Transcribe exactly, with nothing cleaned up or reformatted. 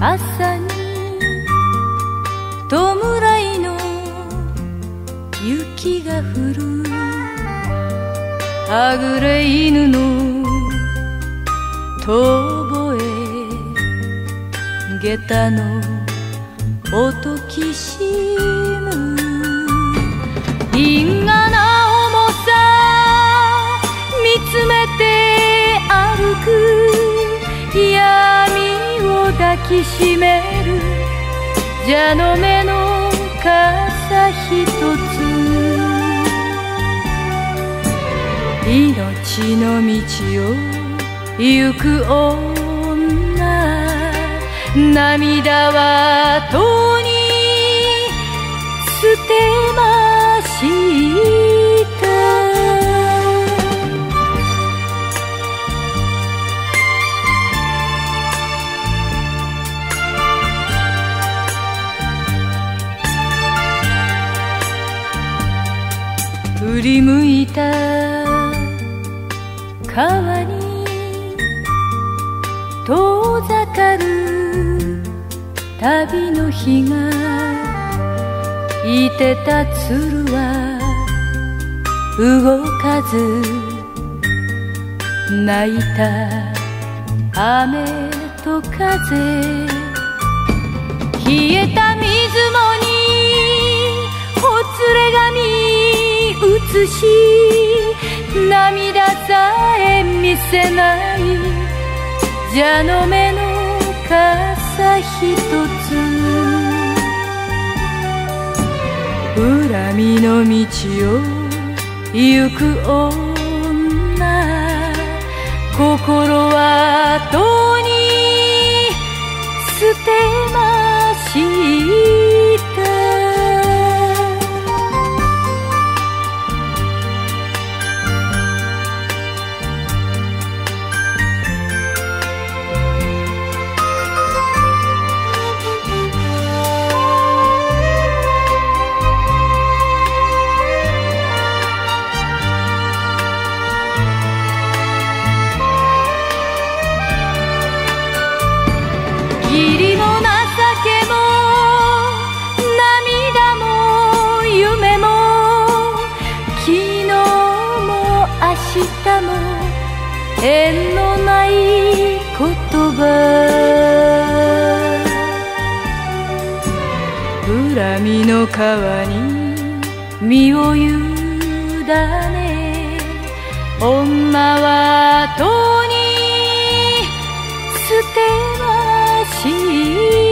朝に弔いの雪が降る、はぐれ犬の遠吠え、下駄の音きしむ、因果な重さ見つめて歩く、闇を抱きしめる蛇の目の傘ひとつ、命の道を行く女、涙はとに捨てました。振り向いた川に遠ざかる旅の日が、いてた鶴は動かず、泣いた雨と風、冷えた水面にほつれ髪映し、涙さえ見せない蛇の目の傘ひとつ、恨みの道を行く女、心はとに捨てました。義理も情けも涙も夢も、昨日も明日も縁のない言葉、恨みの川に身を委ね、女はとに捨てました。